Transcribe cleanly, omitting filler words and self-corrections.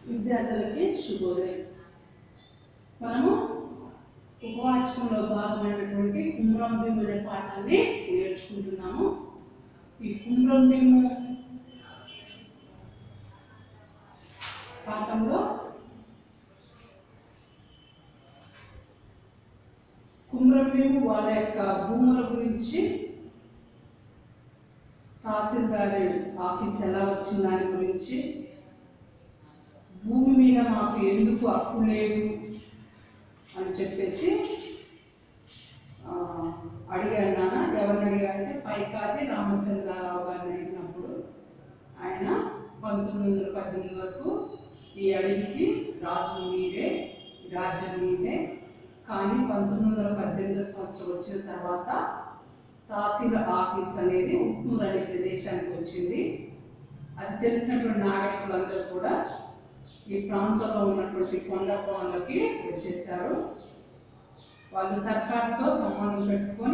విద్యార్థులకి శుభోదయం. మనము ఉపవాచకంలో భాగమైనటువంటి కుమ్రం భీము అనే పాఠాన్ని నేర్చుకుంటున్నాము. ఈ కుమ్రం భీము పాఠంలో కుమ్రం భీము వాళ్ళ యొక్క భూముల గురించి, తహసీల్దార్ ఆఫీస్ ఎలా వచ్చిన దాని గురించి, భూమి మీద మాకు ఎందుకు హక్కు లేదు అని చెప్పేసి అడిగాడు నాన్న. ఎవరిని అడిగారంటే పైకాజీ రామచంద్రరావు గారిని అడిగినప్పుడు ఆయన 1918 వరకు ఈ అడవికి రాజు మీరే, రాజ్యం మీదే, కానీ 1918 సంవత్సరం వచ్చిన తర్వాత తహసీల్ ఆఫీస్ అనేది ఉట్నూరు అనే ప్రదేశానికి వచ్చింది. అది తెలిసినటువంటి నాయకులందరూ కూడా ఈ ప్రాంతంలో ఉన్నటువంటి కొండ పొలాలకి వచ్చేసారు. వాళ్ళు సర్కార్తో సంబంధం పెట్టుకొని